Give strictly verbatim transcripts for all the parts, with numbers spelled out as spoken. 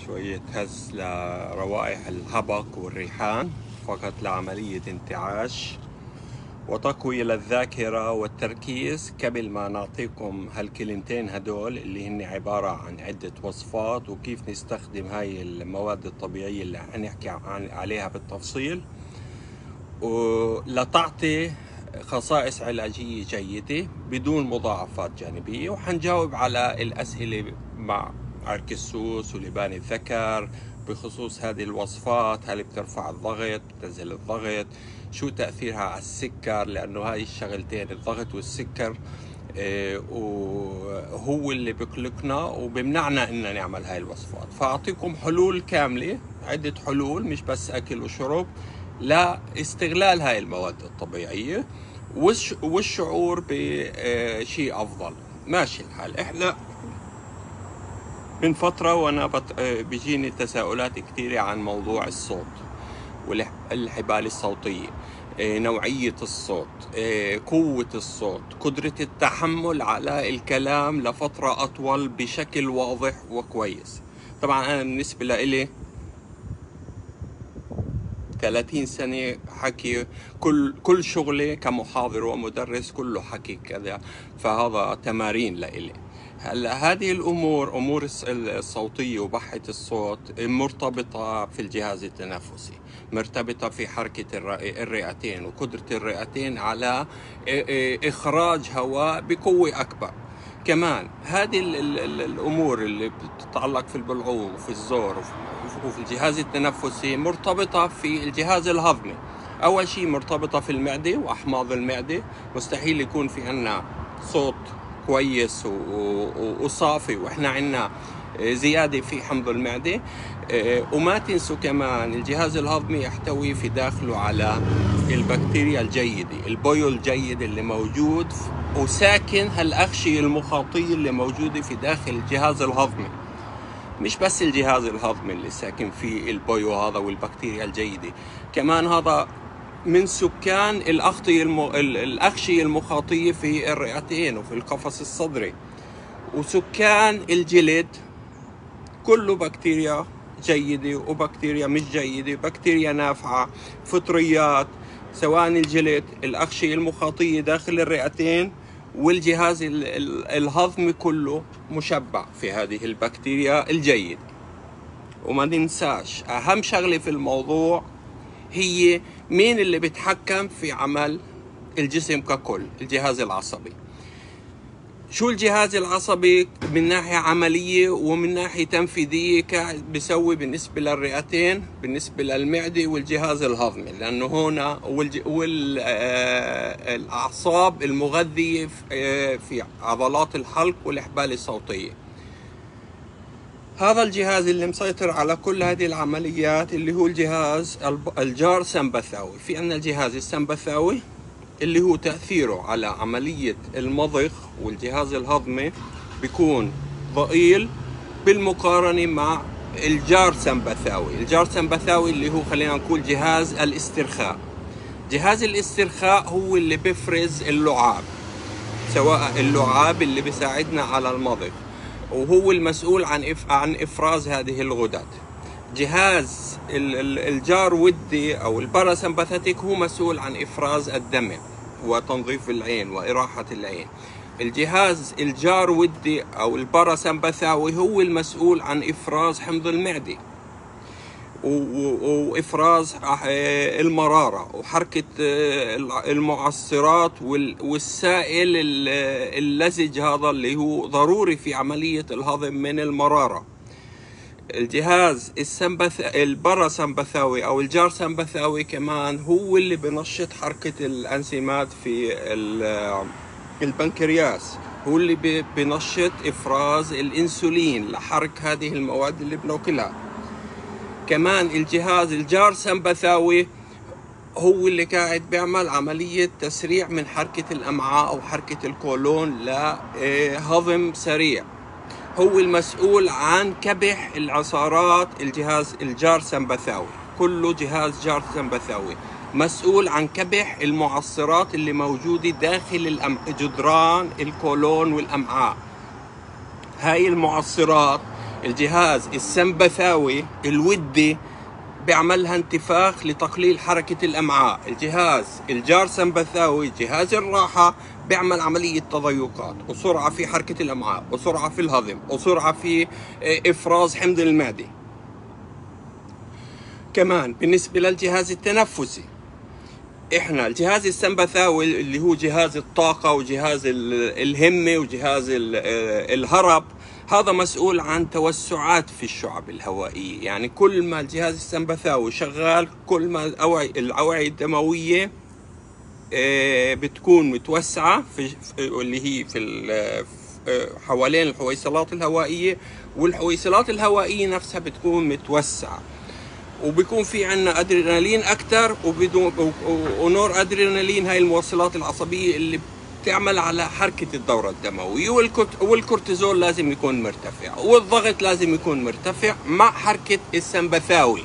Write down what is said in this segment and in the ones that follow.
شوية هز لروائح الهبق والريحان فقط لعملية انتعاش وتقوية للذاكرة والتركيز. قبل ما نعطيكم هالكلمتين هدول اللي هن عبارة عن عدة وصفات وكيف نستخدم هاي المواد الطبيعية اللي حنحكي عليها بالتفصيل ولتعطي خصائص علاجية جيدة بدون مضاعفات جانبية، وحنجاوب على الأسئلة مع عرق السوس ولبان الذكر بخصوص هذه الوصفات. هل بترفع الضغط، بتنزل الضغط، شو تأثيرها على السكر، لأنه هاي الشغلتين الضغط والسكر اه وهو اللي بقلقنا وبمنعنا إن نعمل هاي الوصفات. فأعطيكم حلول كاملة، عدة حلول مش بس أكل وشرب، لا استغلال هاي المواد الطبيعية والشعور بشيء أفضل. ماشي الحال. إحنا من فترة وأنا بيجيني تساؤلات كثيرة عن موضوع الصوت والحبال الصوتية، نوعية الصوت، قوة الصوت، قدرة التحمل على الكلام لفترة أطول بشكل واضح وكويس. طبعا أنا بالنسبة لإلي ثلاثين سنة حكي، كل كل شغلي كمحاضر ومدرس كله حكي كذا، فهذا تمارين لإلي. هلا هذه الأمور أمور الصوتية وبحة الصوت مرتبطة في الجهاز التنفسي، مرتبطة في حركة الرئتين وقدرة الرئتين على إخراج هواء بقوة أكبر. كمان هذه الأمور اللي بتتعلق في البلعوم وفي الزور وفي الجهاز التنفسي مرتبطة في الجهاز الهضمي. أول شيء مرتبطة في المعدة وأحماض المعدة، مستحيل يكون في عنا صوت كويس وصافي وإحنا عنا زيادة في حمض المعدة. وما تنسوا كمان الجهاز الهضمي يحتوي في داخله على البكتيريا الجيدة، البيو الجيد اللي موجود وساكن هالأغشية المخاطية اللي موجودة في داخل الجهاز الهضمي. مش بس الجهاز الهضمي اللي ساكن فيه البيو هذا والبكتيريا الجيدة، كمان هذا من سكان الأغطية الم... الأغشية المخاطية في الرئتين وفي القفص الصدري. وسكان الجلد كله بكتيريا جيدة وبكتيريا مش جيدة، بكتيريا نافعة، فطريات، سواء الجلد، الأغشية المخاطية داخل الرئتين والجهاز الهضمي كله مشبع في هذه البكتيريا الجيدة. وما ننساش أهم شغلة في الموضوع هي مين اللي بيتحكم في عمل الجسم ككل؟ الجهاز العصبي. شو الجهاز العصبي من ناحية عملية ومن ناحية تنفيذية بيسوي بالنسبة للرئتين، بالنسبة للمعدة والجهاز الهضمي، لأنه هنا والأعصاب المغذية في عضلات الحلق والإحبال الصوتية. هذا الجهاز اللي مسيطر على كل هذه العمليات اللي هو الجهاز الجار سمبثاوي. في عندنا الجهاز السمبثاوي اللي هو تأثيره على عملية المضغ والجهاز الهضمي بيكون ضئيل بالمقارنة مع الجار سمبثاوي. الجار سمبثاوي اللي هو خلينا نقول جهاز الاسترخاء. جهاز الاسترخاء هو اللي بيفرز اللعاب، سواء اللعاب اللي بيساعدنا على المضغ، وهو المسؤول عن إف... عن إفراز هذه الغدد. جهاز الجار ودي أو الباراسمباثيك هو مسؤول عن إفراز الدمع وتنظيف العين وإراحة العين. الجهاز الجار ودي أو الباراسمباثاوي هو المسؤول عن إفراز حمض المعدة وإفراز المرارة وحركة المعصرات والسائل اللزج هذا اللي هو ضروري في عملية الهضم من المرارة. الجهاز السمبث الباراسمبثاوي أو الجار سمبثاوي كمان هو اللي بنشط حركة الأنزيمات في البنكرياس، هو اللي بنشط إفراز الإنسولين لحرق هذه المواد اللي بناكلها. كمان الجهاز الجار سمبثاوي هو اللي قاعد بيعمل عملية تسريع من حركة الأمعاء أو حركة الكولون لهضم سريع. هو المسؤول عن كبح العصارات. الجهاز الجار سمبثاوي كله جهاز جار سمبثاوي مسؤول عن كبح المعصرات اللي موجودة داخل جدران الكولون والأمعاء. هاي المعصرات الجهاز السمبثاوي الودي بيعملها انتفاخ لتقليل حركة الأمعاء. الجهاز الجار سمبثاوي جهاز الراحة بيعمل عملية تضيقات وسرعة في حركة الأمعاء وسرعة في الهضم وسرعة في إفراز حمض المعدة. كمان بالنسبة للجهاز التنفسي، احنا الجهاز السمبثاوي اللي هو جهاز الطاقة وجهاز الهمة وجهاز الهرب، هذا مسؤول عن توسعات في الشعب الهوائية. يعني كل ما الجهاز السمبثاوي شغال كل ما الأوعية الدموية بتكون متوسعة في اللي هي في حوالين الحويصلات الهوائية، والحويصلات الهوائية نفسها بتكون متوسعة، وبيكون في عنا ادرينالين اكثر وبدون ونور ادرينالين، هاي الموصلات العصبيه اللي بتعمل على حركه الدوره الدمويه، والكورتيزول لازم يكون مرتفع، والضغط لازم يكون مرتفع مع حركه السمبثاوي.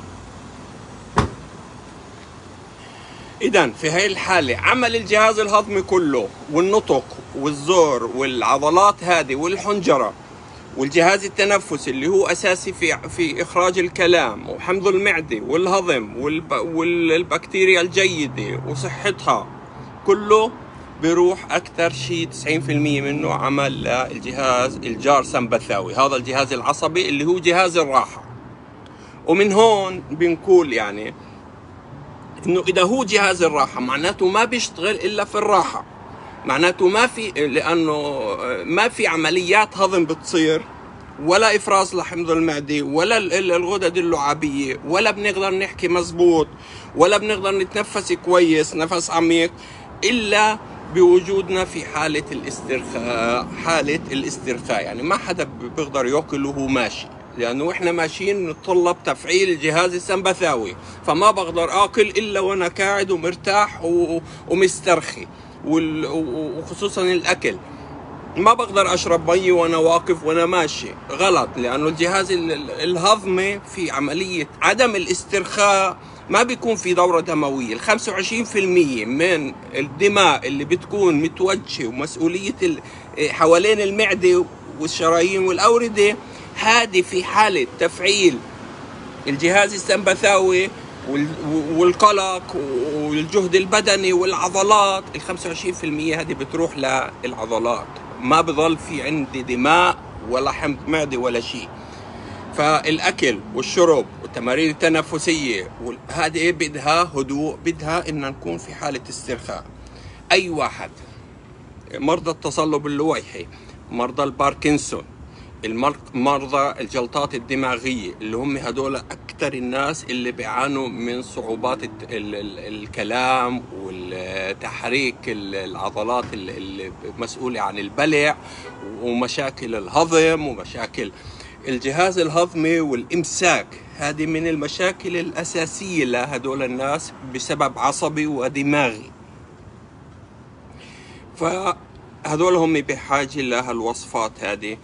اذا في هاي الحاله عمل الجهاز الهضمي كله والنطق والزور والعضلات هذه والحنجره والجهاز التنفسي اللي هو اساسي في في اخراج الكلام وحمض المعده والهضم والب والبكتيريا الجيده وصحتها، كله بيروح اكثر شيء تسعين بالمئة منه عمل للجهاز الجار سمبثاوي، هذا الجهاز العصبي اللي هو جهاز الراحه. ومن هون بنقول يعني انه اذا هو جهاز الراحه معناته ما بيشتغل الا في الراحه، معناته ما في، لانه ما في عمليات هضم بتصير ولا افراز لحمض المعده ولا الغدد اللعابيه، ولا بنقدر نحكي مزبوط ولا بنقدر نتنفس كويس نفس عميق الا بوجودنا في حاله الاسترخاء. حاله الاسترخاء يعني ما حدا بيقدر ياكل وهو ماشي، لانه احنا ماشيين نتطلب تفعيل الجهاز السمبثاوي، فما بقدر اكل الا وانا قاعد ومرتاح ومسترخي. وخصوصا الاكل ما بقدر اشرب مي وانا واقف وانا ماشي، غلط، لانه الجهاز الهضمي في عمليه عدم الاسترخاء ما بيكون في دوره دمويه. ال خمسة وعشرين بالمئة من الدماء اللي بتكون متوجهه ومسؤوليه حوالين المعده والشرايين والاورده، هذه في حاله تفعيل الجهاز السمبثاوي والقلق والجهد البدني والعضلات، ال خمسة وعشرين بالمئة هذه بتروح للعضلات، ما بضل في عندي دماء ولا حمض معدة ولا شيء. فالاكل والشرب والتمارين التنفسيه هذه بدها هدوء، بدها ان نكون في حاله استرخاء. اي واحد، مرضى التصلب اللويحي، مرضى الباركنسون، المرضى الجلطات الدماغيه، اللي هم هدول اكثر الناس اللي بيعانوا من صعوبات الكلام والتحريك العضلات اللي مسؤوله عن البلع ومشاكل الهضم ومشاكل الجهاز الهضمي والامساك. هذه من المشاكل الاساسيه لهدول الناس بسبب عصبي ودماغي. فهدول هم بحاجه لهالوصفات هذه،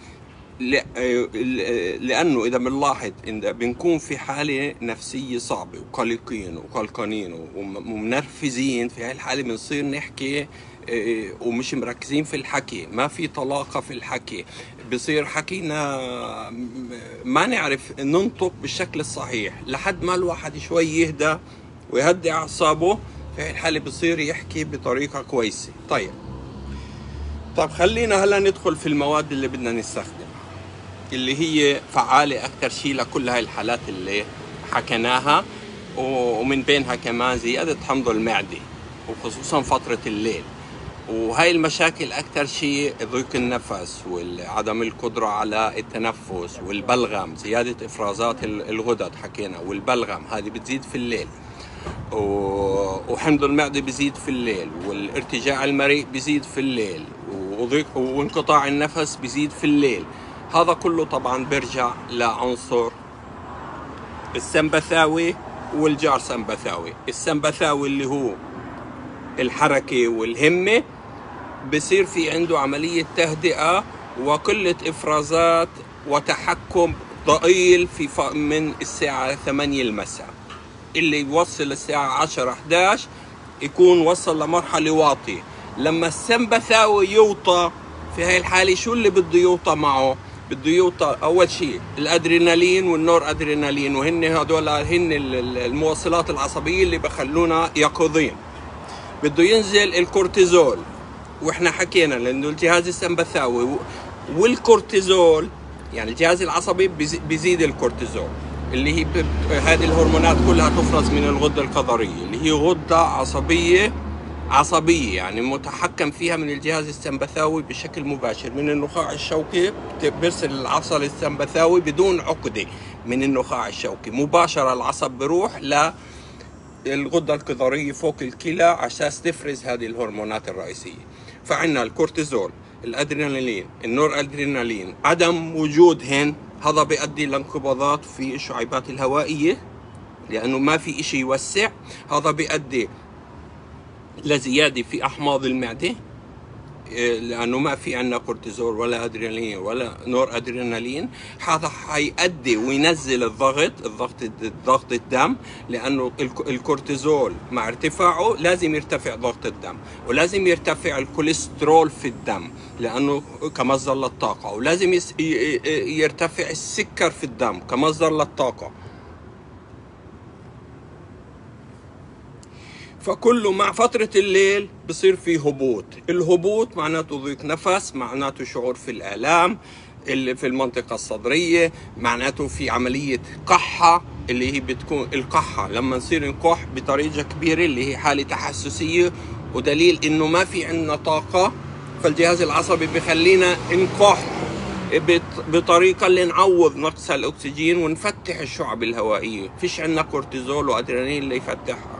لأنه إذا بنلاحظ إن بنكون في حالة نفسية صعبة وقلقين وقلقانين ومنرفزين، في هاي الحالة بنصير نحكي ومش مركزين في الحكي، ما في طلاقة في الحكي، بصير حكينا ما نعرف ننطق بالشكل الصحيح، لحد ما الواحد شوي يهدى ويهدي أعصابه، في هاي الحالة بصير يحكي بطريقة كويسة. طيب طب خلينا هلا ندخل في المواد اللي بدنا نستخدمها، اللي هي فعالة أكثر شيء لكل هاي الحالات اللي حكيناها، ومن بينها كمان زيادة حمض المعدة وخصوصا فترة الليل. وهاي المشاكل أكثر شيء ضيق النفس وعدم القدرة على التنفس والبلغم، زيادة إفرازات الغدد حكينا، والبلغم هذه بتزيد في الليل، وحمض المعدة بيزيد في الليل، والارتجاع المريء بيزيد في الليل، وضيق وانقطاع النفس بيزيد في الليل. هذا كله طبعا بيرجع لعنصر السمبثاوي والجار سمبثاوي. السمبثاوي اللي هو الحركة والهمة، بصير في عنده عملية تهدئة وقلة إفرازات وتحكم ضئيل في من الساعة ثمانية المساء، اللي يوصل الساعة عشرة إحدى عشر يكون وصل لمرحلة واطية. لما السمبثاوي يوطى، في هاي الحالة شو اللي بده يوطى معه؟ بده يوطى اول شيء الادرينالين والنور ادرينالين، وهن هذول هن الموصلات العصبيه اللي بخلونا يقظين. بده ينزل الكورتيزول، واحنا حكينا لانه الجهاز السمبثاوي والكورتيزول يعني الجهاز العصبي بيزيد الكورتيزول اللي هي هذه الهرمونات كلها تفرز من الغده الكظريه اللي هي غده عصبيه عصبيه يعني متحكم فيها من الجهاز السمبثاوي بشكل مباشر من النخاع الشوكي. بيرسل العصب السمبثاوي بدون عقده من النخاع الشوكي مباشره، العصب بروح للغده الكظريه فوق الكلى عشان تفرز هذه الهرمونات الرئيسيه. فعندنا الكورتيزول، الادرينالين، النور ادرينالين، عدم وجودهن هذا بيؤدي لانقباضات في الشعيبات الهوائيه لانه ما في اشي يوسع. هذا بيؤدي لزياده في احماض المعده لانه ما في عندنا كورتيزول ولا ادرينالين ولا نور ادرينالين. هذا حيؤدي وينزل الضغط الضغط ضغط الدم، لانه الكورتيزول مع ارتفاعه لازم يرتفع ضغط الدم، ولازم يرتفع الكوليسترول في الدم لانه كمصدر للطاقه، ولازم يرتفع السكر في الدم كمصدر للطاقه. فكله مع فترة الليل بصير في هبوط. الهبوط معناته ضيق نفس، معناته شعور في الآلام اللي في المنطقة الصدرية، معناته في عملية قحة اللي هي بتكون القحة لما نصير نكح بطريقة كبيرة اللي هي حالة تحسسية، ودليل انه ما في عندنا طاقة. فالجهاز العصبي بخلينا نكح بطريقة اللي نعوض نقص الأكسجين ونفتح الشعب الهوائية. فيش عندنا كورتيزول وأدرينالين اللي يفتحها.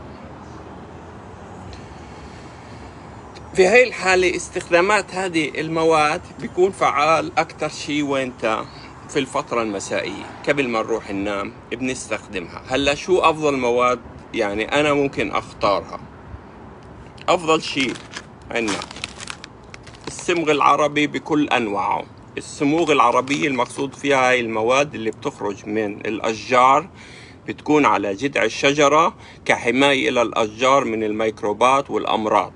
في هاي الحالة استخدامات هذه المواد بيكون فعال أكثر شيء وانت في الفترة المسائية قبل ما نروح ننام بنستخدمها. هلا شو أفضل مواد يعني أنا ممكن أختارها؟ أفضل شيء عندنا الصمغ العربي بكل أنواعه. الصموغ العربية المقصود فيها هاي المواد اللي بتخرج من الأشجار، بتكون على جذع الشجرة كحماية للأشجار من الميكروبات والأمراض،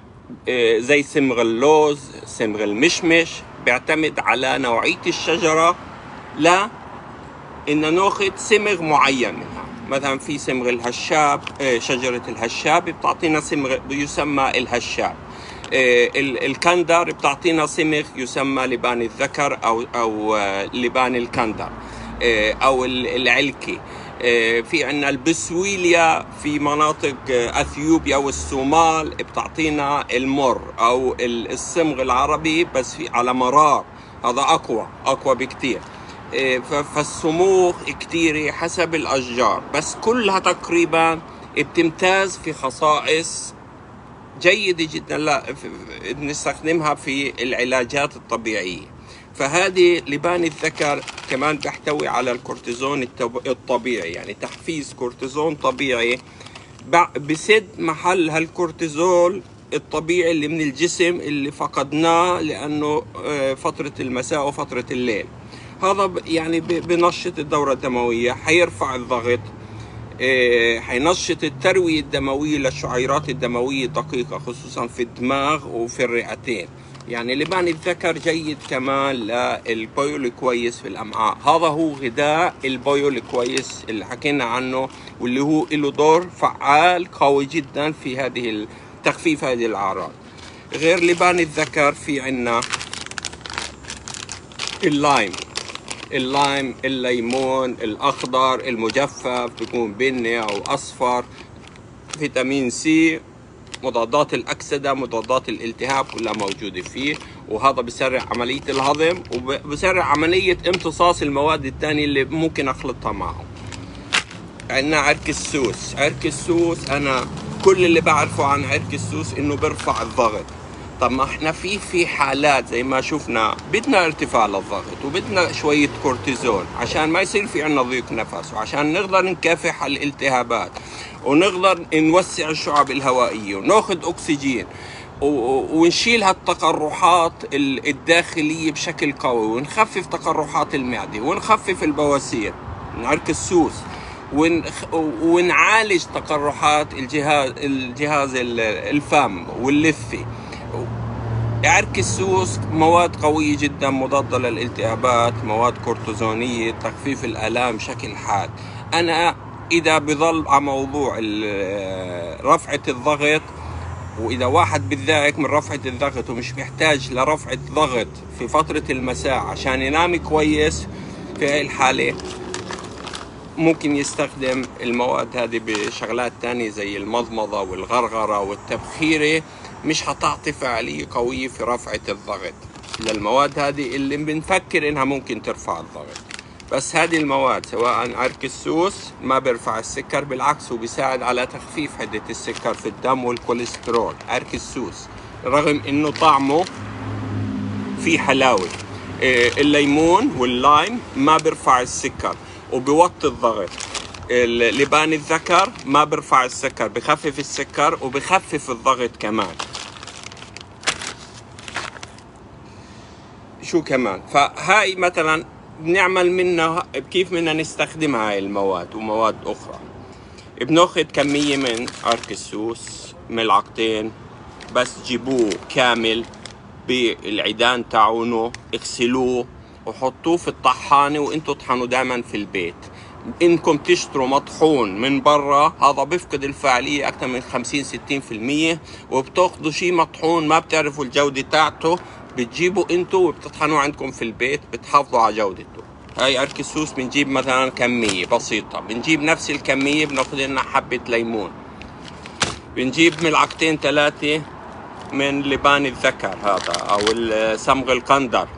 زي صمغ اللوز، صمغ المشمش. بيعتمد على نوعية الشجرة لا إن ناخد صمغ معين منها. مثلا في صمغ الهشاب، شجرة الهشاب بتعطينا صمغ يسمى الهشاب. الكندر بتعطينا صمغ يسمى لبان الذكر أو أو لبان الكندر أو العلكي. في عنا البسويليا في مناطق اثيوبيا والصومال بتعطينا المر او الصمغ العربي بس في على مرار، هذا اقوى اقوى بكتير. فالصموغ كتيرة حسب الاشجار، بس كلها تقريبا بتمتاز في خصائص جيدة جدا لا نستخدمها في العلاجات الطبيعية. فهذه لبان الذكر كمان بيحتوي على الكورتيزون الطبيعي، يعني تحفيز كورتيزون طبيعي بسد محل هالكورتيزول الطبيعي اللي من الجسم اللي فقدناه لأنه فترة المساء وفترة الليل. هذا يعني بنشط الدورة الدموية، حيرفع الضغط، حينشط التروية الدموية للشعيرات الدموية الدقيقة خصوصا في الدماغ وفي الرئتين. يعني لبان الذكر جيد كمان للبيول كويس في الأمعاء. هذا هو غذاء البيول كويس اللي حكينا عنه، واللي هو له دور فعال قوي جدا في هذه تخفيف هذه الأعراض. غير لبان الذكر في عنا اللايم اللايم الليمون الأخضر المجفف، بيكون بني أو أصفر. فيتامين سي، مضادات الأكسدة، مضادات الالتهاب كلها موجودة فيه، وهذا بسرع عملية الهضم وبسرع عملية امتصاص المواد الثانية اللي ممكن أخلطها معه. عندنا عرق السوس. عرق السوس أنا كل اللي بعرفه عن عرق السوس إنه بيرفع الضغط. طب ما احنا في في حالات زي ما شفنا بدنا ارتفاع للضغط وبدنا شوية كورتيزون عشان ما يصير في عنا ضيق نفس، وعشان نقدر نكافح الالتهابات ونقدر نوسع الشعب الهوائية وناخد أكسجين ونشيل هالتقرحات الداخلية بشكل قوي، ونخفف تقرحات المعدة ونخفف البواسير من عرق السوس، ونعالج تقرحات الجهاز الجهاز الفم واللثة. عرق السوس مواد قوية جدا مضادة للالتهابات، مواد كورتيزونية، تخفيف الآلام بشكل حاد. أنا إذا بظل على موضوع رفعة الضغط، وإذا واحد بتضايق من رفعة الضغط ومش محتاج لرفعة ضغط في فترة المساء عشان ينام كويس، في هاي الحالة ممكن يستخدم المواد هذه بشغلات تانية زي المضمضة والغرغرة والتبخيرة. مش هتعطي فعالية قوية في رفعة الضغط للمواد هذه اللي بنفكر إنها ممكن ترفع الضغط. بس هذه المواد سواء عرق السوس ما بيرفع السكر، بالعكس هو بيساعد على تخفيف حدة السكر في الدم والكوليسترول. عرق السوس رغم إنه طعمه فيه حلاوة، الليمون واللايم ما بيرفع السكر وبيوطي الضغط. لبان الذكر ما بيرفع السكر، بخفف السكر وبخفف الضغط كمان. شو كمان؟ فهاي مثلا بنعمل منها كيف بدنا نستخدمها هاي المواد ومواد اخرى. بناخذ كمية من عرق السوس ملعقتين بس، جيبوه كامل بالعيدان تاعونه، اغسلوه وحطوه في الطحانة وانتوا طحنوا دائما في البيت. انكم تشتروا مطحون من برا هذا بيفقد الفعالية اكثر من خمسين ستين بالمية، وبتاخذوا شيء مطحون ما بتعرفوا الجودة تاعته، بتجيبوا انتوا وبتطحنوه عندكم في البيت، بتحافظوا على جودته. هاي عرق السوس بنجيب مثلا كمية بسيطة، بنجيب نفس الكمية بناخذ لنا حبة ليمون، بنجيب ملعقتين ثلاثة من لبان الذكر هذا او صمغ القندر،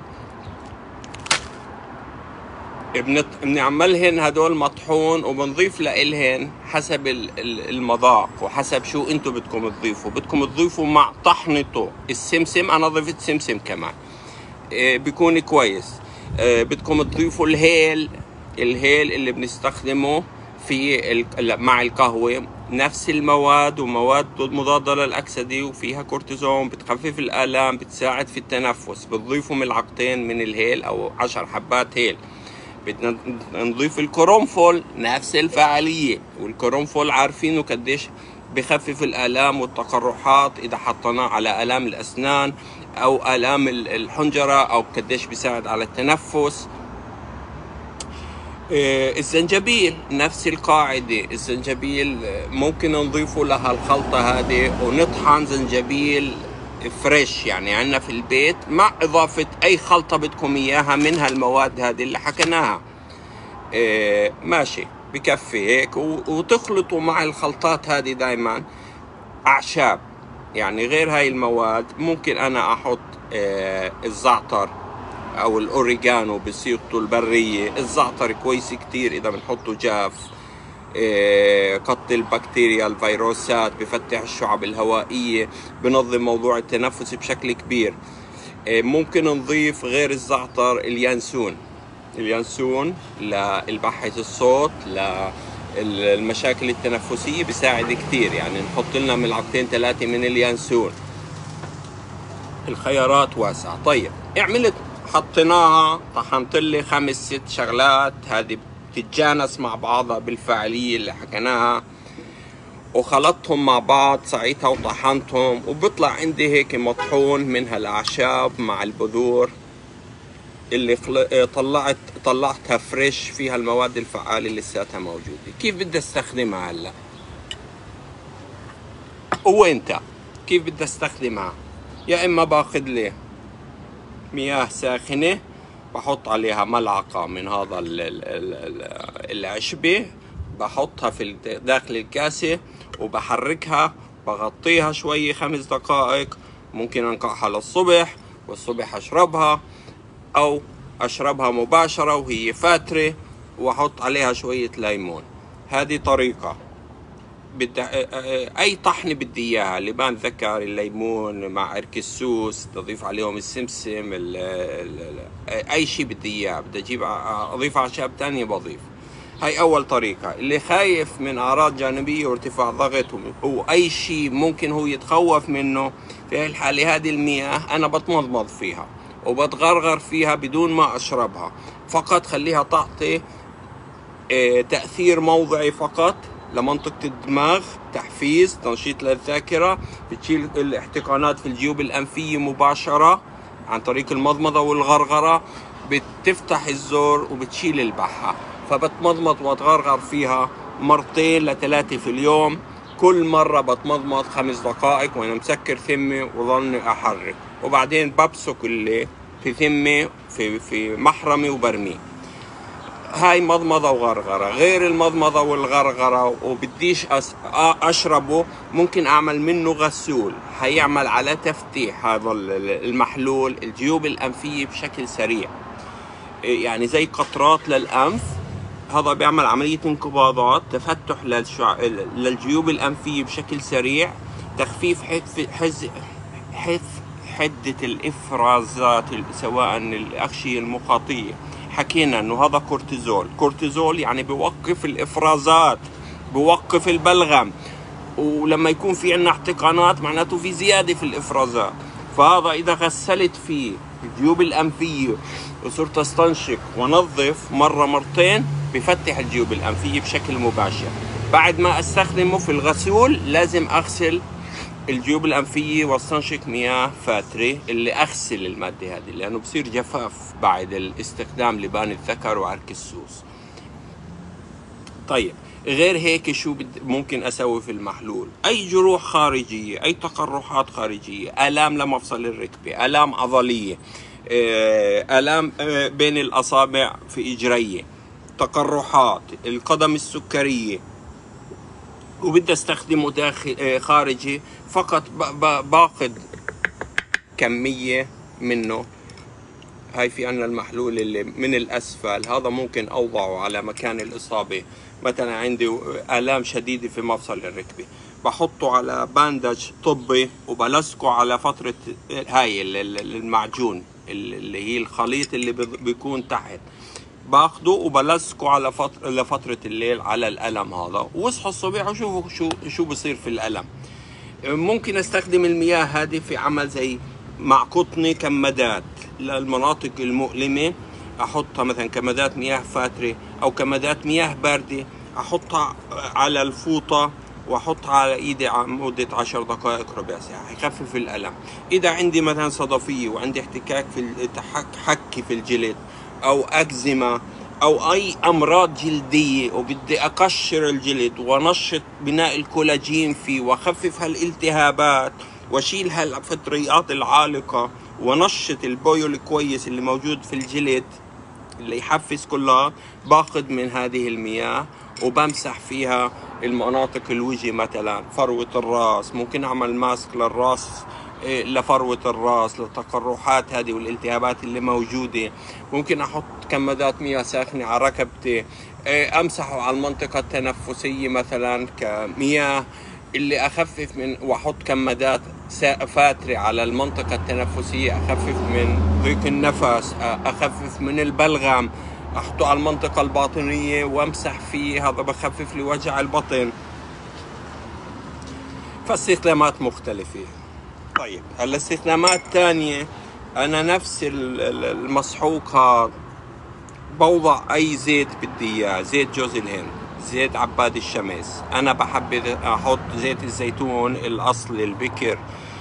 بنعملهن هدول مطحون وبنضيف لإلهن حسب المذاق وحسب شو انتو بدكم تضيفوا. بدكم تضيفوا مع طحنته السمسم، انا ضفت سمسم كمان اه بيكون كويس. اه بدكم تضيفوا الهيل، الهيل اللي بنستخدمه في مع القهوة، نفس المواد ومواد مضادة للأكسدة وفيها كورتيزون، بتخفف الآلام، بتساعد في التنفس. بتضيفوا ملعقتين من الهيل أو عشر حبات هيل. بدنا نضيف القرنفل، نفس الفعالية، والقرنفل عارفينه قديش بخفف الآلام والتقرحات إذا حطيناه على آلام الأسنان أو آلام الحنجرة، أو قديش بيساعد على التنفس. الزنجبيل نفس القاعدة، الزنجبيل ممكن نضيفه لها الخلطة هذه ونطحن زنجبيل فريش يعني عنا في البيت مع إضافة أي خلطة بدكم إياها من هالمواد هذه اللي حكيناها. إيه ماشي بكفي هيك، وتخلطوا مع الخلطات هذه دايما أعشاب. يعني غير هاي المواد ممكن أنا أحط إيه الزعتر او الاوريجانو بصيغته البريه. الزعتر كويس كتير اذا بنحطه جاف، إيه قتل البكتيريا الفيروسات، بفتح الشعب الهوائيه، بنظم موضوع التنفس بشكل كبير. إيه ممكن نضيف غير الزعتر اليانسون، اليانسون للبحث الصوت، للمشاكل التنفسيه بيساعد كتير. يعني نحط لنا ملعقتين ثلاثه من اليانسون. الخيارات واسعه. طيب عملت حطيناها، طحنت لي خمس ست شغلات، هذه بتتجانس مع بعضها بالفعالية اللي حكيناها، وخلطتهم مع بعض ساعتها وطحنتهم، وبيطلع عندي هيك مطحون من هالأعشاب مع البذور اللي طلعت طلعتها فريش فيها المواد الفعالة اللي لساتها موجودة. كيف بدي استخدمها هلا؟ وانت كيف بدي استخدمها؟ يا اما باخذ لي مياه ساخنة بحط عليها ملعقة من هذا العشبة، بحطها في داخل الكاسة وبحركها، بغطيها شوي خمس دقائق، ممكن انقعها للصبح والصبح اشربها، او اشربها مباشرة وهي فاترة واحط عليها شوية ليمون. هذه طريقة. بدي اي طحنه بدي اياها، لبان ذكر، الليمون مع عرق السوس، تضيف عليهم السمسم، ال ال اي شيء بدي اياه، بدي اجيب اضيف اعشاب ثانيه بضيف. هاي اول طريقه. اللي خايف من اعراض جانبيه وارتفاع ضغط واي شيء ممكن هو يتخوف منه، في هاي الحاله هذه المياه انا بتمضمض فيها وبتغرغر فيها بدون ما اشربها، فقط خليها تعطي اه تاثير موضعي فقط لمنطقة الدماغ، تحفيز، تنشيط للذاكرة، بتشيل الاحتقانات في الجيوب الأنفية مباشرة عن طريق المضمضة والغرغرة، بتفتح الزور وبتشيل البحة. فبتمضمض واتغرغر فيها مرتين لثلاثة في اليوم، كل مرة بتمضمض خمس دقائق وأنا مسكر ثمي وظني أحرك، وبعدين ببصق اللي في ثمي في في محرمي وبرميه. هاي مضمضة وغرغرة. غير المضمضة والغرغرة وبديش أشربه، ممكن أعمل منه غسول، هيعمل على تفتيح هذا المحلول الجيوب الأنفية بشكل سريع، يعني زي قطرات للأنف. هذا بيعمل عملية انقباضات، تفتح للشع... للجيوب الأنفية بشكل سريع، تخفيف حز... حز... حدة الإفرازات سواء الأغشية المخاطية. حكينا انه هذا كورتيزول. كورتيزول يعني بيوقف الافرازات، بيوقف البلغم، ولما يكون في عندنا احتقانات معناته في زياده في الافرازات. فهذا اذا غسلت فيه الجيوب الانفيه وصرت استنشق ونظف مره مرتين، بفتح الجيوب الانفيه بشكل مباشر. بعد ما استخدمه في الغسول لازم اغسل الجيوب الأنفية واستنشق مياه فاترة اللي أغسل المادة هذه، لأنه بصير جفاف بعد الاستخدام لبان الذكر وعرق السوس. طيب غير هيك شو ممكن أسوي في المحلول؟ أي جروح خارجية، أي تقرحات خارجية، آلام لمفصل الركبة، آلام عضلية، آلام بين الأصابع في إجرية، تقرحات، القدم السكرية، وبدي استخدمه داخل خارجي فقط، باخذ كمية منه. هاي في عنا المحلول اللي من الأسفل، هذا ممكن أوضعه على مكان الإصابة. مثلا عندي آلام شديدة في مفصل الركبة، بحطه على باندج طبي وبلصقه على فترة هاي المعجون اللي هي الخليط اللي بيكون تحت، باخده وبلصقه على فترة لفترة الليل على الألم هذا، واصحوا الصبح وشوفوا شو شو بصير في الألم. ممكن استخدم المياه هذه في عمل زي مع قطني كمادات للمناطق المؤلمة، احطها مثلا كمادات مياه فاترة او كمادات مياه باردة، احطها على الفوطة واحطها على ايدي مدة عشر دقائق ربع ساعة، يخفف الألم. اذا عندي مثلا صدفية وعندي احتكاك في حكي في الجلد او اكزيما او اي امراض جلديه وبدي اقشر الجلد ونشط بناء الكولاجين فيه واخفف هالالتهابات واشيل هالفطريات العالقه ونشط البويل الكويس اللي موجود في الجلد اللي يحفز كلها، باخذ من هذه المياه وبمسح فيها المناطق الوجه، مثلا فروه الراس، ممكن اعمل ماسك للراس لفروة الراس للتقرحات هذه والالتهابات اللي موجودة. ممكن أحط كمادات مياه ساخنة على ركبتي، أمسحه على المنطقة التنفسية مثلا كمياه اللي أخفف من، وأحط كمادات فاترة على المنطقة التنفسية أخفف من ضيق النفس، أخفف من البلغم، أحطه على المنطقة الباطنية وأمسح فيه، هذا بخفف لي وجع البطن. فاستخدامات مختلفة. طيب هلا استخدامات تانية، أنا نفس المسحوق هذا بوضع أي زيت بدي إياه، زيت جوز الهند، زيت عباد الشمس، أنا بحب أحط زيت الزيتون الأصلي البكر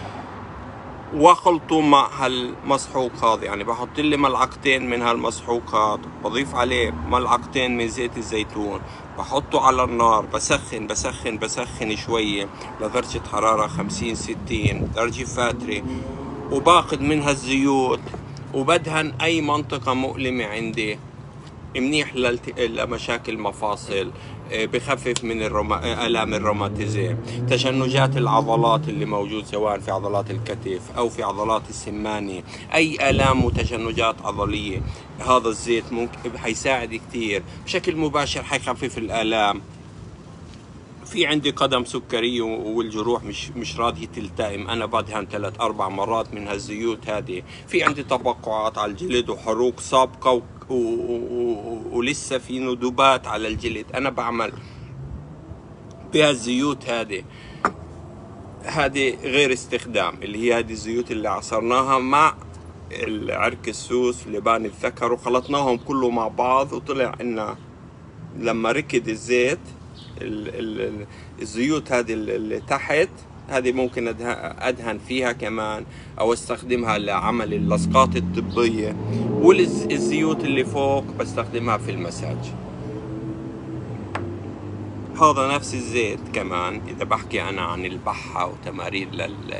واخلطه مع هالمسحوق هذا، يعني بحط لي ملعقتين من هالمسحوق هذا، بضيف عليه ملعقتين من زيت الزيتون، بحطه على النار، بسخن بسخن بسخن شوية لدرجة حرارة خمسين ستين درجة فاترة، وباخذ منها الزيوت وبدهن أي منطقة مؤلمة عندي، منيح لمشاكل مفاصل، بخفف من الروما... آلام الروماتيزم، تشنجات العضلات اللي موجود سواء في عضلات الكتف أو في عضلات السمانة، أي آلام وتشنجات عضلية، هذا الزيت ممكن حيساعد كتير بشكل مباشر، حيخفف الآلام. في عندي قدم سكرية والجروح مش مش راضية تلتئم، أنا بدهن ثلاث أربع مرات من هالزيوت هذه. في عندي تبقعات على الجلد وحروق سابقة و... و... و... ولسه في ندوبات على الجلد، أنا بعمل بها الزيوت هذه. هذه غير استخدام اللي هي هذه الزيوت اللي عصرناها مع العرق السوس لبان الذكر وخلطناهم كله مع بعض، وطلع إنه لما ركد الزيت ال ال الزيوت هذه اللي تحت، هذه ممكن أدهن فيها كمان أو استخدمها لعمل اللصقات الطبية، والزيوت اللي فوق بستخدمها في المساج. هذا نفس الزيت كمان إذا بحكي أنا عن البحة وتمارين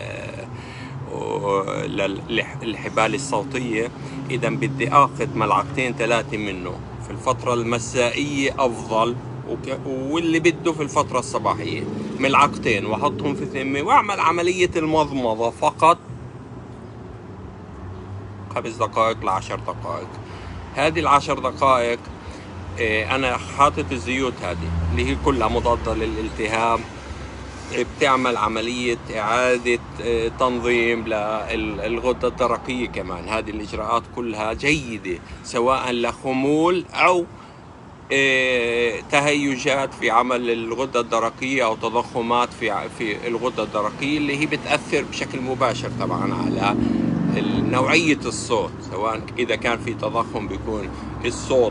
لل للحبال الصوتية، إذا بدي آخذ ملعقتين ثلاثة منه في الفترة المسائية أفضل، واللي بده في الفترة الصباحية ملعقتين وأحطهم في ثمي وأعمل عملية المضمضة فقط خمس دقائق لعشر دقائق. هذه العشر دقائق أنا حاطط الزيوت هذه اللي هي كلها مضادة للالتهاب، بتعمل عملية إعادة تنظيم للغدة الدرقية كمان. هذه الإجراءات كلها جيدة سواء لخمول أو تهيجات في عمل الغدة الدرقية أو تضخمات في في الغدة الدرقية اللي هي بتأثر بشكل مباشر طبعا على نوعية الصوت. سواء إذا كان في تضخم بيكون الصوت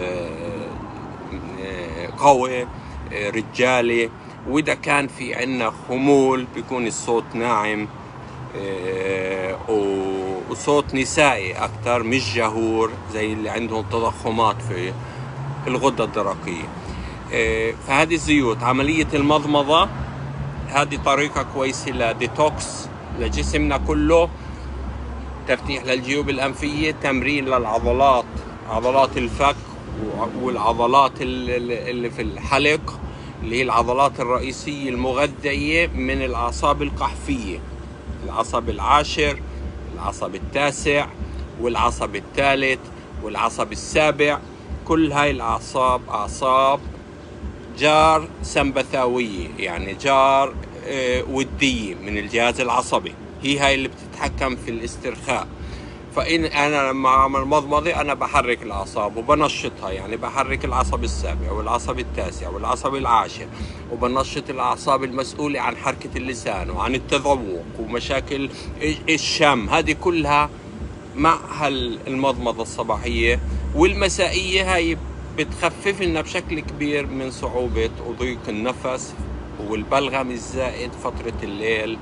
قوي رجالي، وإذا كان في عنا خمول بيكون الصوت ناعم وصوت نسائي أكثر مش جهور زي اللي عندهم تضخمات في الغدة الدرقية. فهذه الزيوت عملية المضمضة هذه طريقة كويسة لديتوكس لجسمنا كله، تفتيح للجيوب الأنفية، تمرين للعضلات، عضلات الفك والعضلات اللي في الحلق اللي هي العضلات الرئيسية المغذية من الأعصاب القحفية، العصب العاشر، العصب التاسع، والعصب الثالث، والعصب السابع. كل هاي الأعصاب أعصاب جار سمبثاوية، يعني جار ودية من الجهاز العصبي، هي هاي اللي بتتحكم في الاسترخاء. فإن أنا لما أعمل مضمضة أنا بحرك الأعصاب وبنشطها، يعني بحرك العصب السابع والعصب التاسع والعصب العاشر، وبنشط الأعصاب المسؤولة عن حركة اللسان وعن التذوق ومشاكل الشم. هذه كلها مع المضمضة الصباحية والمسائية، هاي بتخفف لنا بشكل كبير من صعوبة وضيق النفس والبلغم الزائد فترة الليل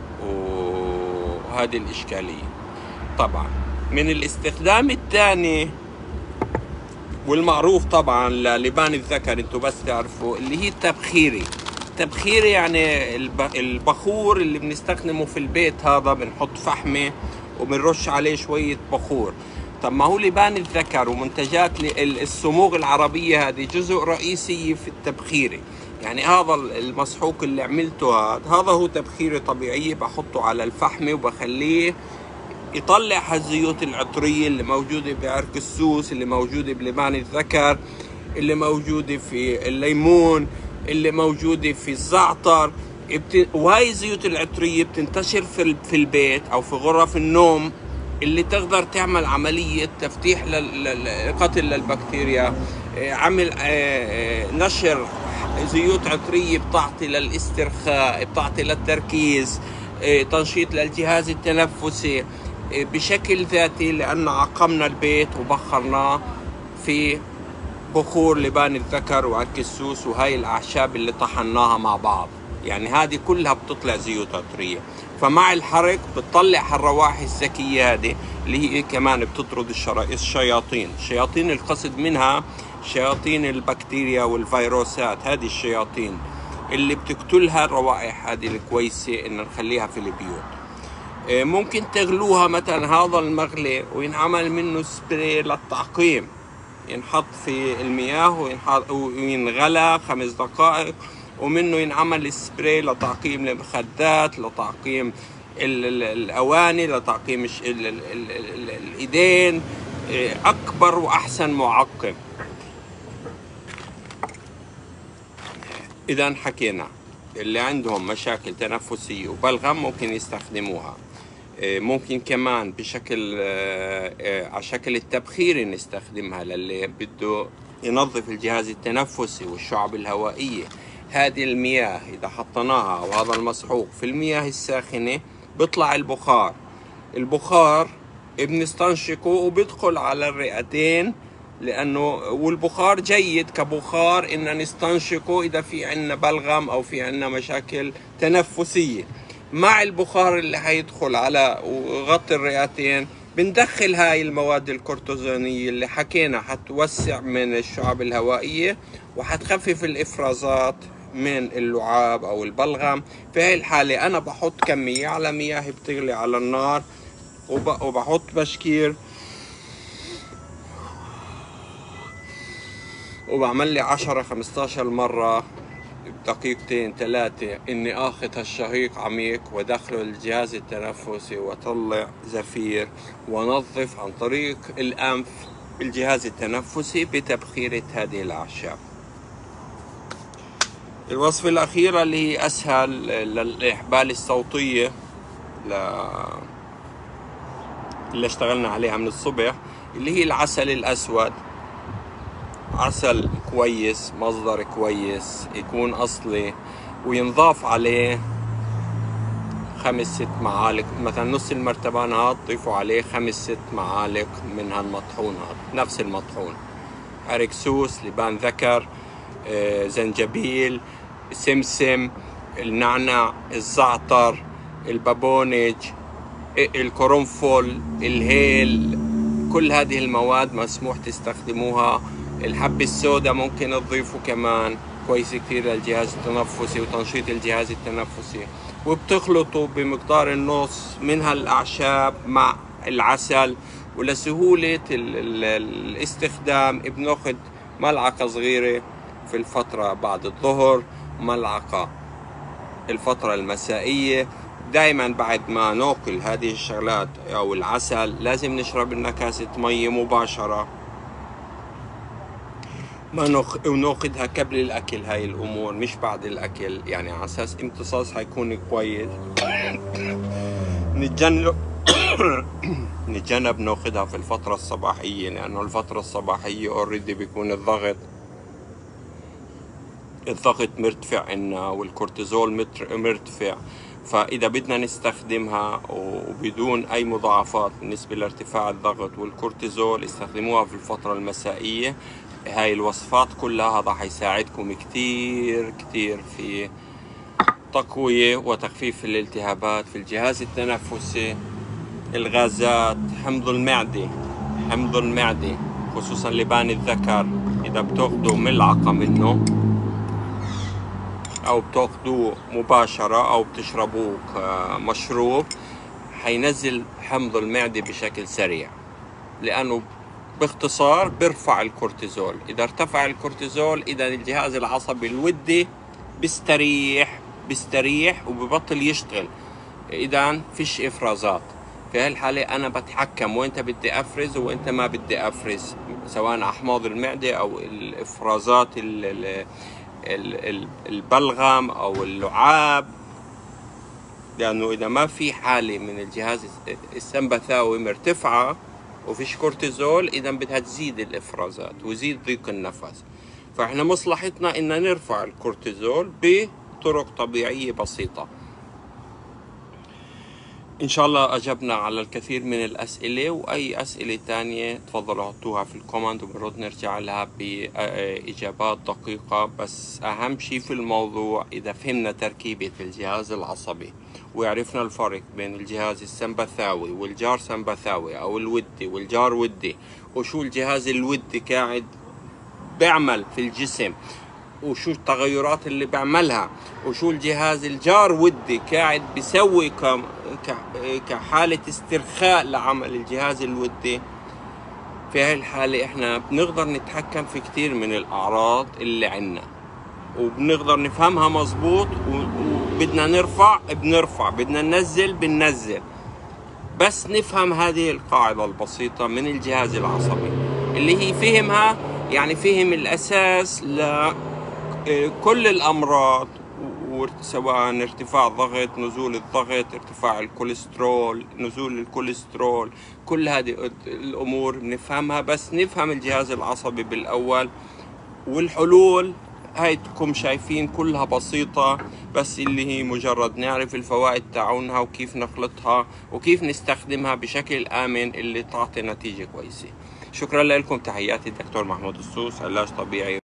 وهذه الإشكالية. طبعا من الاستخدام الثاني والمعروف طبعا للبان الذكر، انتوا بس تعرفوا، اللي هي التبخيري. التبخيري يعني البخور اللي بنستخدمه في البيت، هذا بنحط فحمة وبنرش عليه شوية بخور. طب ما هو لبان الذكر ومنتجات الصموغ العربية هذه جزء رئيسي في التبخيري. يعني هذا المسحوق اللي عملته هذا هو تبخيري طبيعي، بحطه على الفحمة وبخليه يطلع هالزيوت العطرية اللي موجودة بعرق السوس، اللي موجودة بلبان الذكر، اللي موجودة في الليمون، اللي موجودة في الزعتر. وهاي الزيوت العطرية بتنتشر في في البيت أو في غرف النوم اللي تقدر تعمل عملية تفتيح لقتل للبكتيريا، عمل نشر زيوت عطرية بتعطي للاسترخاء، بتعطي للتركيز، تنشيط للجهاز التنفسي بشكل ذاتي، لأن عقمنا البيت وبخرناه في بخور لبان الذكر وعرق السوس وهاي الأعشاب اللي طحناها مع بعض. يعني هذه كلها بتطلع زيوت عطرية، فمع الحرق بتطلع الروائح الذكية هذه اللي هي كمان بتطرد الشياطين. الشياطين القصد منها شياطين البكتيريا والفيروسات، هذه الشياطين اللي بتقتلها الروائح هذه الكويسة إن نخليها في البيوت. ممكن تغلوها مثلا، هذا المغلي وينعمل منه سبراي للتعقيم، ينحط في المياه وينغلى خمس دقائق، ومنه ينعمل سبراي لتعقيم المخدات، لتعقيم الأواني، لتعقيم الإيدين. أكبر وأحسن معقم. إذا حكينا اللي عندهم مشاكل تنفسية وبلغم ممكن يستخدموها. ممكن كمان بشكل على شكل التبخير نستخدمها للي بده ينظف الجهاز التنفسي والشعب الهوائية. هذه المياه إذا حطيناها أو هذا المسحوق في المياه الساخنة بيطلع البخار. البخار بنستنشقه وبيدخل على الرئتين لأنه والبخار جيد كبخار إن نستنشقه إذا في عنا بلغم أو في عنا مشاكل تنفسية. مع البخار اللي هيدخل على وغطي الرئتين بندخل هاي المواد الكورتيزونية اللي حكينا حتوسع من الشعب الهوائية وحتخفف الإفرازات من اللعاب أو البلغم. في هاي الحالة أنا بحط كمية على مياه بتغلي على النار وبحط بشكير وبعمل لي عشرة خمستاشر مرة دقيقتين ثلاثة إني آخذ هالشهيق عميق وأدخله الجهاز التنفسي وأطلع زفير وأنظف عن طريق الأنف الجهاز التنفسي بتبخيرة هذه الأعشاب. الوصفة الأخيرة اللي هي أسهل للإحبال الصوتية اللي اشتغلنا عليها من الصبح اللي هي العسل الأسود. عسل كويس، مصدر كويس، يكون أصلي، وينضاف عليه خمس ست معالق، مثلا نص المرتبان هاد ضيفوا عليه خمس ست معالق من هالمطحون هاد، نفس المطحون، عرقسوس، لبان ذكر، آه، زنجبيل، سمسم، النعنع، الزعتر، البابونج، القرنفل، الهيل، كل هذه المواد مسموح تستخدموها. الحبة السوداء ممكن تضيفوا كمان، كويس كتير للجهاز التنفسي وتنشيط الجهاز التنفسي. وبتخلطوا بمقدار النص من هالأعشاب مع العسل. ولسهولة الاستخدام بناخد ملعقة صغيرة في الفترة بعد الظهر، ملعقة الفترة المسائية. دايما بعد ما ناكل هذه الشغلات أو العسل لازم نشرب لنا كاسة مية مباشرة، ما نخ... وناخدها قبل الأكل. هاي الأمور مش بعد الأكل، يعني على أساس امتصاص هيكون كويس. نتجنب نتجنب ناخدها في الفترة الصباحية، لأنه الفترة الصباحية اوريدي بيكون الضغط الضغط مرتفع عنا والكورتيزول مرتفع. فإذا بدنا نستخدمها وبدون أي مضاعفات بالنسبة لارتفاع الضغط والكورتيزول استخدموها في الفترة المسائية. هاي الوصفات كلها هذا حيساعدكم كتير كتير في تقوية وتخفيف الالتهابات في الجهاز التنفسي، الغازات، حمض المعدة حمض المعدة خصوصا لبان الذكر. إذا بتاخدوا ملعقة منه أو بتاخدوه مباشرة أو بتشربوه كمشروب حينزل حمض المعدة بشكل سريع، لأنه باختصار بيرفع الكورتيزول. إذا ارتفع الكورتيزول إذا الجهاز العصبي الودي بيستريح بيستريح وببطل يشتغل، إذا فيش إفرازات. في هالحالة أنا بتحكم وإنت بدي أفرز وإنت ما بدي أفرز، سواء أحماض المعدة أو الإفرازات البلغم أو اللعاب. لأنه إذا ما في حالة من الجهاز السمبثاوي مرتفعة وفيش كورتيزول إذا بدها تزيد الإفرازات ويزيد ضيق النفس. فإحنا مصلحتنا إن نرفع الكورتيزول بطرق طبيعية بسيطة. إن شاء الله أجبنا على الكثير من الأسئلة، وأي أسئلة تانية تفضلوا حطوها في الكومنت وبنرد نرجع لها بإجابات دقيقة. بس أهم شيء في الموضوع إذا فهمنا تركيبة الجهاز العصبي وعرفنا الفرق بين الجهاز السمبثاوي والجار سمبثاوي أو الودي والجار ودي، وشو الجهاز الودي قاعد بيعمل في الجسم وشو التغيرات اللي بعملها، وشو الجهاز الجار ودي قاعد بيسوي كحالة استرخاء لعمل الجهاز الودي. في هاي الحالة احنا بنقدر نتحكم في كتير من الأعراض اللي عنا وبنقدر نفهمها مظبوط. وبدنا نرفع بنرفع، بدنا ننزل بننزل، بس نفهم هذه القاعدة البسيطة من الجهاز العصبي اللي هي فهمها، يعني فهم الأساس لكل الأمراض، سواء ارتفاع الضغط، نزول الضغط، ارتفاع الكوليسترول، نزول الكوليسترول، كل هذه الأمور بنفهمها. بس نفهم الجهاز العصبي بالأول، والحلول هايكم شايفين كلها بسيطة، بس اللي هي مجرد نعرف الفوائد تاعونها وكيف نخلطها وكيف نستخدمها بشكل آمن اللي تعطي نتيجة كويسة. شكرا لكم. تحياتي الدكتور محمود السوس، علاج طبيعي.